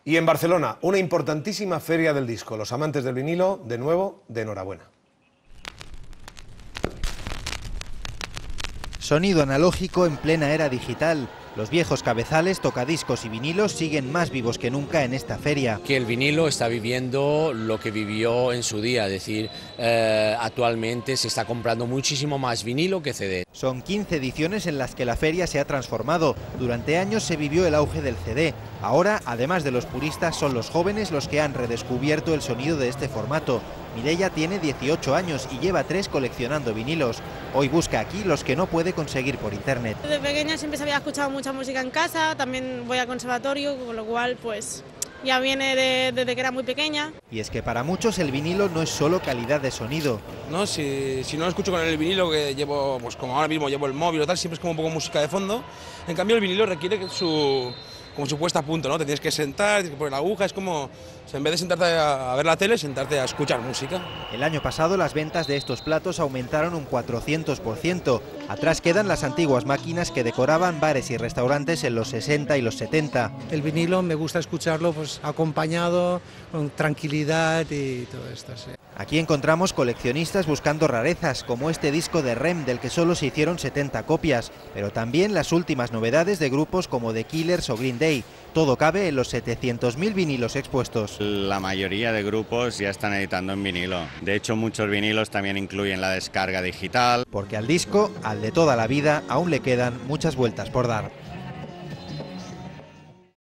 Y en Barcelona, una importantísima feria del disco. Los amantes del vinilo, de nuevo, de enhorabuena. Sonido analógico en plena era digital. Los viejos cabezales, tocadiscos y vinilos siguen más vivos que nunca en esta feria. Que el vinilo está viviendo lo que vivió en su día, es decir, actualmente se está comprando muchísimo más vinilo que CD. Son 15 ediciones en las que la feria se ha transformado. Durante años se vivió el auge del CD. Ahora, además de los puristas, son los jóvenes los que han redescubierto el sonido de este formato. Mireia tiene 18 años y lleva 3 coleccionando vinilos. Hoy busca aquí los que no puede conseguir por internet. Desde pequeña siempre se había escuchado mucha música en casa, también voy al conservatorio, con lo cual pues ya viene desde que era muy pequeña. Y es que para muchos el vinilo no es solo calidad de sonido. No, si no lo escucho con el vinilo, que llevo, pues como ahora mismo llevo el móvil o tal, siempre es como un poco música de fondo. En cambio el vinilo requiere su puesta a punto, ¿no? Te tienes que sentar, tienes que poner la aguja, es como, en vez de sentarte a ver la tele, sentarte a escuchar música. El año pasado las ventas de estos platos aumentaron un 400%. Atrás quedan las antiguas máquinas que decoraban bares y restaurantes en los 60 y los 70. El vinilo me gusta escucharlo pues acompañado, con tranquilidad y todo esto, sí. Aquí encontramos coleccionistas buscando rarezas, como este disco de REM del que solo se hicieron 70 copias, pero también las últimas novedades de grupos como The Killers o Green Day. Todo cabe en los 700.000 vinilos expuestos. La mayoría de grupos ya están editando en vinilo. De hecho, muchos vinilos también incluyen la descarga digital. Porque al disco, al de toda la vida, aún le quedan muchas vueltas por dar.